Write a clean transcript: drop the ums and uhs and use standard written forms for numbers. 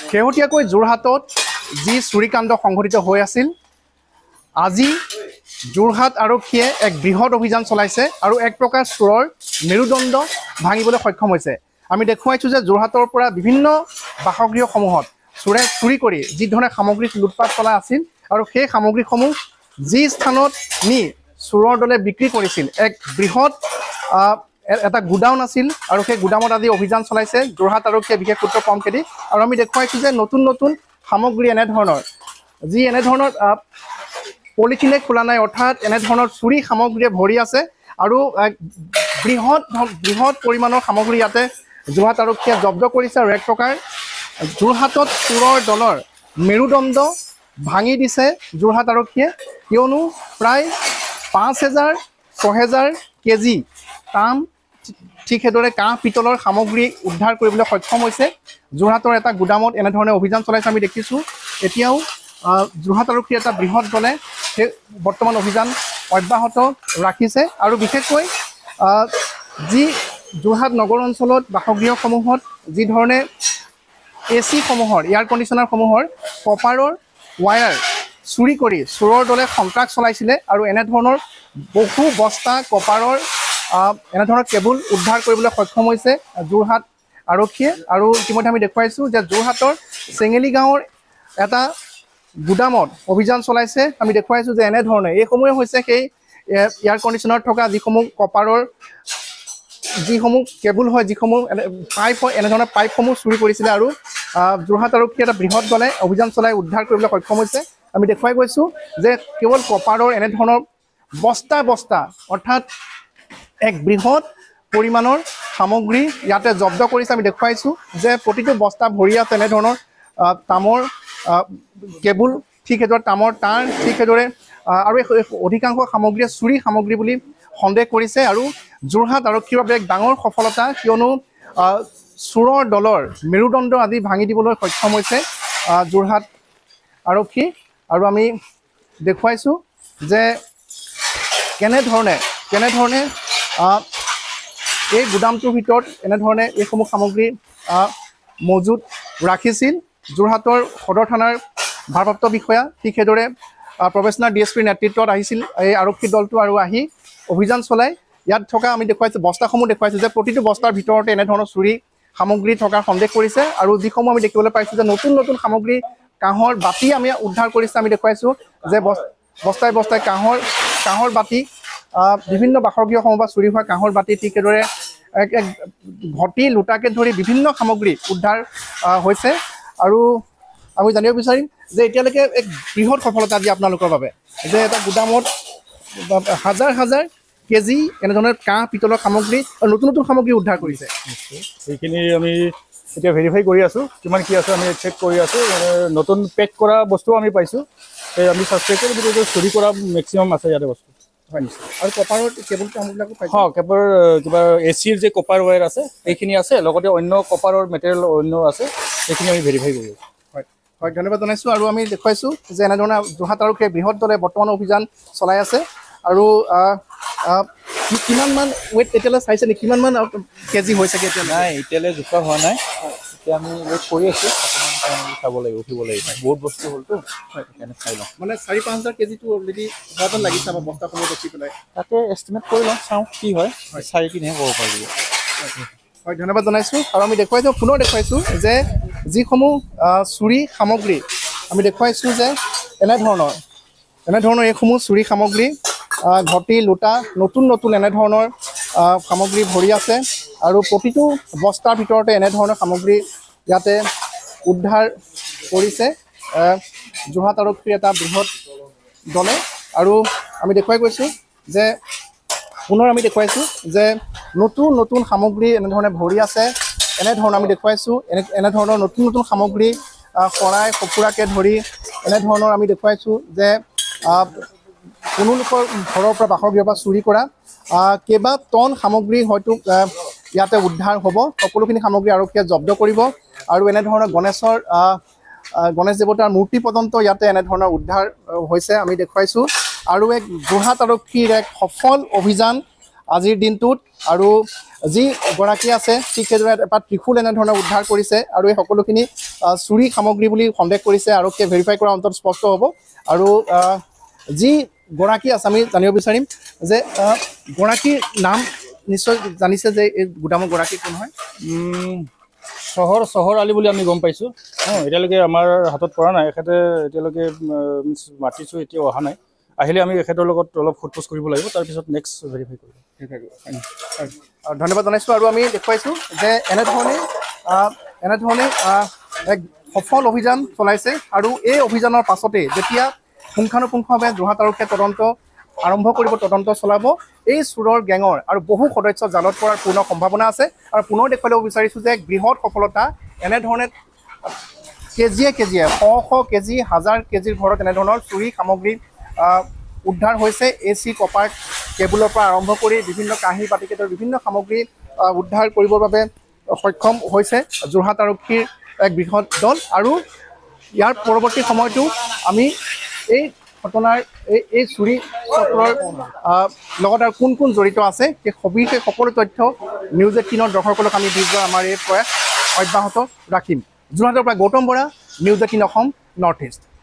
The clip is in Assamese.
শেহতীয়াকৈ যোৰহাটত যি চুৰিকাণ্ড সংঘটিত হৈ আছিল আজি যোৰহাট আৰক্ষীয়ে এক বৃহৎ অভিযান চলাইছে আৰু এক প্ৰকাৰ চোৰৰ মেৰুদণ্ড ভাঙিবলৈ সক্ষম হৈছে আমি দেখুৱাইছোঁ যে যোৰহাটৰ পৰা বিভিন্ন বাসগৃহসমূহত চোৰে চুৰি কৰি যি ধৰণে সামগ্ৰী লুটপাট চলাই আছিল আৰু সেই সামগ্ৰীসমূহ যি স্থানত নি চোৰৰ দলে বিক্ৰী কৰিছিল এক বৃহৎ এটা গুডাউন আছিল আৰু সেই গুডাউনত আজি অভিযান চলাইছে যোৰহাট আৰক্ষীয়ে বিশেষ সূত্ৰ কমকেদি আৰু আমি দেখুৱাইছোঁ যে নতুন নতুন সামগ্ৰী এনেধৰণৰ যি এনেধৰণৰ পলিথিনে খোলা নাই অৰ্থাৎ এনেধৰণৰ চুৰি সামগ্ৰীয়ে ভৰি আছে আৰু বৃহৎ পৰিমাণৰ সামগ্ৰী ইয়াতে যোৰহাট আৰক্ষীয়ে জব্দ কৰিছে আৰু এক প্ৰকাৰ যোৰহাটত চোৰৰ দলৰ মেৰুদণ্ড ভাঙি দিছে যোৰহাট আৰক্ষীয়ে কিয়নো প্ৰায় 5,000-6,000 কেজি তাম ঠিক সেইদৰে কাঁহ পিতলৰ সামগ্ৰী উদ্ধাৰ কৰিবলৈ সক্ষম হৈছে যোৰহাটৰ এটা গুদামত এনেধৰণে অভিযান চলাইছে আমি দেখিছোঁ এতিয়াও যোৰহাট আৰক্ষীৰ এটা বৃহৎ দলে সেই বৰ্তমান অভিযান অব্যাহত ৰাখিছে আৰু বিশেষকৈ যি যোৰহাট নগৰ অঞ্চলত বাসগৃহসমূহত যি ধৰণে AC সমূহৰ এয়াৰ কণ্ডিশ্যনাৰসমূহৰ কপাৰৰ ৱায়াৰ চুৰি কৰি চোৰৰ দলে সন্ত্ৰাস চলাইছিলে আৰু এনেধৰণৰ বহু বস্তা কপাৰৰ এনেধৰণৰ কেবুল উদ্ধাৰ কৰিবলৈ সক্ষম হৈছে যোৰহাট আৰক্ষীয়ে আৰু ইতিমধ্যে আমি দেখুৱাইছোঁ যে যোৰহাটৰ চেঙেলী গাঁৱৰ এটা গুদামত অভিযান চলাইছে আমি দেখুৱাইছোঁ যে এনেধৰণে এইসমূহে হৈছে সেই এয়াৰ কণ্ডিশ্যনাৰ থকা যিসমূহ কপাৰৰ যিসমূহ কেবুল হয় যিসমূহ পাইপ হয় এনেধৰণৰ পাইপসমূহ চুৰি কৰিছিলে আৰু যোৰহাট আৰক্ষীয়ে এটা বৃহৎ দলে অভিযান চলাই উদ্ধাৰ কৰিবলৈ সক্ষম হৈছে আমি দেখুৱাই গৈছোঁ যে কেৱল কপাৰৰ এনেধৰণৰ বস্তা অৰ্থাৎ এক বৃহৎ পৰিমাণৰ সামগ্ৰী ইয়াতে জব্দ কৰিছে আমি দেখুৱাইছোঁ যে প্ৰতিটো বস্তা ভৰি আছে এনেধৰণৰ তামৰ কেবুল ঠিক সেইদৰে তামৰ তাঁৰ ঠিক সেইদৰে আৰু অধিকাংশ সামগ্ৰীয়ে চুৰি সামগ্ৰী বুলি সন্দেহ কৰিছে আৰু যোৰহাট আৰক্ষীৰ বাবে এক ডাঙৰ সফলতা কিয়নো চোৰৰ দলৰ মেৰুদণ্ড আদি ভাঙি দিবলৈ সক্ষম হৈছে যোৰহাট আৰক্ষী আৰু আমি দেখুৱাইছোঁ যে কেনেধৰণে এই গুদামটোৰ ভিতৰত এনেধৰণে এইসমূহ সামগ্ৰী মজুত ৰাখিছিল যোৰহাটৰ সদৰ থানাৰ ভাৰপ্ৰাপ্ত বিষয়া ঠিক সেইদৰে প্ৰফেচনাল DSPৰ নেতৃত্বত আহিছিল এই আৰক্ষী দলটো আৰু আহি অভিযান চলাই ইয়াত থকা আমি দেখুৱাইছোঁ বস্তাসমূহ দেখুৱাইছোঁ যে প্ৰতিটো বস্তাৰ ভিতৰতে এনেধৰণৰ চুৰি সামগ্ৰী থকাৰ সন্দেহ কৰিছে আৰু যিসমূহ আমি দেখিবলৈ পাইছোঁ যে নতুন নতুন সামগ্ৰী কাঁহৰ বাতি আমি উদ্ধাৰ কৰিছে আমি দেখুৱাইছোঁ যে বস্তাই কাঁহৰ বাতি বিভিন্ন বাসগৃহসমূহ বা চুৰি হোৱা কাঁহৰ বাতি ঠিক সেইদৰে এক ঘটি লোটাকে ধৰি বিভিন্ন সামগ্ৰী উদ্ধাৰ হৈছে আৰু আমি জানিব বিচাৰিম যে এতিয়ালৈকে এক বৃহৎ সফলতা দিয়ে আপোনালোকৰ বাবে যে এটা গুদামত হাজাৰ কেজি এনেধৰণৰ কাঁহ পিতলৰ সামগ্ৰী আৰু নতুন নতুন সামগ্ৰী উদ্ধাৰ কৰিছে সেইখিনি আমি এতিয়া ভেৰিফাই কৰি আছোঁ কিমান কি আছে আমি চেক কৰি আছোঁ নতুন পেক কৰা বস্তু আমি পাইছোঁ আমি ছাছপেক্টেড বুলি চুৰি কৰা মেক্সিমাম আছে ইয়াতে বস্তু হয় নিশ্চয় আৰু কপাৰৰ কেবুল কামবিলাকো পাইছোঁ কেবল কিবা ACৰ যে কপাৰ ৱায়াৰ আছে সেইখিনি আছে লগতে অন্য কপাৰৰ মেটেৰিয়েল অন্য আছে সেইখিনি আমি ভেৰিফাই কৰি আছোঁ হয় ধন্যবাদ জনাইছোঁ আৰু আমি দেখুৱাইছোঁ যে এনেধৰণে যোৰহাট আৰক্ষীয়ে বৃহৎ দলে বৰ্তমান অভিযান চলাই আছে আৰু কিমানমান ৱেইট এতিয়ালৈ চাইছে নেকি কিমানমান কেজি হৈছেগৈ এতিয়া নাই এতিয়ালৈ জোখা হোৱা নাই এতিয়া আমি ৱেইট কৰি আছোঁ অকণমান চাব লাগিব উঠিব লাগিব বহুত বস্তু হ'লতো সেইকাৰণে চাই লওঁ মানে 4-5,000 কেজিটো অলৰেডি হোৱা যেন লাগিছে আমাৰ বস্তাসমূহ দেখি পেলাই তাকে এষ্টিমেট কৰি লওঁ চাওঁ কি হয় 4-3হে ক'ব পাৰিব হয় ধন্যবাদ জনাইছোঁ আৰু আমি দেখুৱাইছোঁ পুনৰ দেখুৱাইছোঁ যে যিসমূহ চুৰি সামগ্ৰী আমি দেখুৱাইছোঁ যে এনেধৰণৰ এইসমূহ চুৰি সামগ্ৰী ঘটি লোটা নতুন এনেধৰণৰ সামগ্ৰী ভৰি আছে আৰু প্ৰতিটো বস্তাৰ ভিতৰতে এনেধৰণৰ সামগ্ৰী ইয়াতে উদ্ধাৰ কৰিছে যোৰহাট আৰক্ষীৰ এটা বৃহৎ দলে আৰু আমি দেখুৱাই গৈছোঁ যে পুনৰ আমি দেখুৱাইছোঁ যে নতুন সামগ্ৰী এনেধৰণে ভৰি আছে এনেধৰণৰ আমি দেখুৱাইছোঁ এনেধৰণৰ নতুন সামগ্ৰী শৰাই সঁফুৰাকে ধৰি এনেধৰণৰ আমি দেখুৱাইছোঁ যে কোনো লোকৰ ঘৰৰ পৰা বাসগৃহৰ পৰা চুৰি কৰা কেইবা টন সামগ্ৰী হয়তো ইয়াতে উদ্ধাৰ হ'ব সকলোখিনি সামগ্ৰী আৰক্ষীয়ে জব্দ কৰিব আৰু এনেধৰণৰ গণেশ দেৱতাৰ মূৰ্তি পৰ্যন্ত ইয়াতে এনেধৰণৰ উদ্ধাৰ হৈছে আমি দেখুৱাইছোঁ আৰু এক যোৰহাট আৰক্ষীৰ এক সফল অভিযান আজিৰ দিনটোত আৰু যি গৰাকী আছে ঠিক সেইদৰে এটা ত্ৰিশূল এনেধৰণে উদ্ধাৰ কৰিছে আৰু এই সকলোখিনি চুৰি সামগ্ৰী বুলি সন্দেহ কৰিছে আৰক্ষীয়ে ভেৰিফাই কৰা অন্তত স্পষ্ট হ'ব আৰু যি গৰাকী আছে আমি জানিব বিচাৰিম যে গৰাকীৰ নাম নিশ্চয় জানিছে যে এই গুদামৰ গৰাকী কোন হয় চহৰ আলি বুলি আমি গম পাইছোঁ এতিয়ালৈকে আমাৰ হাতত পৰা নাই এখেতে এতিয়ালৈকে মাতিছোঁ এতিয়া অহা নাই আহিলে আমি এখেতৰ লগত অলপ সোধ-পোছ কৰিব লাগিব তাৰপিছত নেক্সট ভেৰিফাই কৰিম ধন্যবাদ জনাইছোঁ আৰু আমি দেখুৱাইছোঁ যে এনেধৰণে এক সফল অভিযান চলাইছে আৰু এই অভিযানৰ পাছতে যেতিয়া পুংখানুপুংখভাৱে যোৰহাট আৰক্ষীয়ে তদন্ত আৰম্ভ কৰিব তদন্ত চলাব এই চোৰৰ গেঙৰ আৰু বহু সদস্য জালত পৰাৰ পূৰ্ণ সম্ভাৱনা আছে আৰু পুনৰ দেখুৱাই ল'ব বিচাৰিছোঁ যে বৃহৎ সফলতা এনেধৰণে কেজিয়ে শ কেজি হাজাৰ কেজিৰ ঘৰত এনেধৰণৰ চুৰি সামগ্ৰী উদ্ধাৰ হৈছে AC কপাৰ কেবুলৰ পৰা আৰম্ভ কৰি বিভিন্ন কাঁহী বাতিকেটৰ বিভিন্ন সামগ্ৰী উদ্ধাৰ কৰিবৰ বাবে সক্ষম হৈছে যোৰহাট আৰক্ষীৰ এক বৃহৎ দল আৰু ইয়াৰ পৰৱৰ্তী সময়তো আমি এই ঘটনাৰ এই চুৰি চক্ৰৰ লগত আৰু কোন জড়িত আছে সেই সবিশেষ সকলো তথ্য নিউজ 18 দৰ্শকসকলক আমি দি যোৱা আমাৰ এই প্ৰয়াস অব্যাহত ৰাখিম যোৰহাটৰ পৰা Gautam Bora news 18 Assam north east